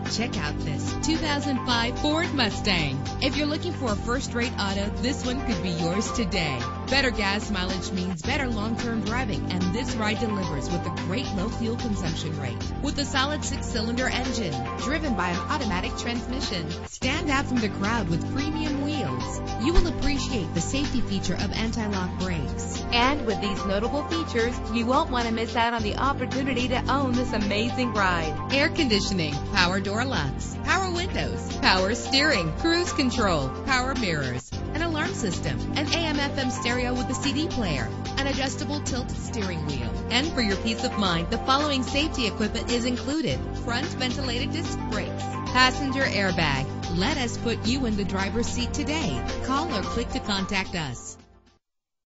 Check out this 2005 Ford Mustang. If you're looking for a first-rate auto, this one could be yours today. Better gas mileage means better long-term driving, and this ride delivers with a great low fuel consumption rate. With a solid 6-cylinder engine driven by an automatic transmission, stand out from the crowd with premium wheels. You will appreciate the safety feature of anti-lock brakes. And with these notable features, you won't want to miss out on the opportunity to own this amazing ride. Air conditioning, power door locks, power windows, power steering, cruise control, power mirrors, an alarm system, an AM/FM stereo with a CD player, an adjustable tilt steering wheel. And for your peace of mind, the following safety equipment is included: front ventilated disc brakes, passenger airbag. Let us put you in the driver's seat today. Call or click to contact us.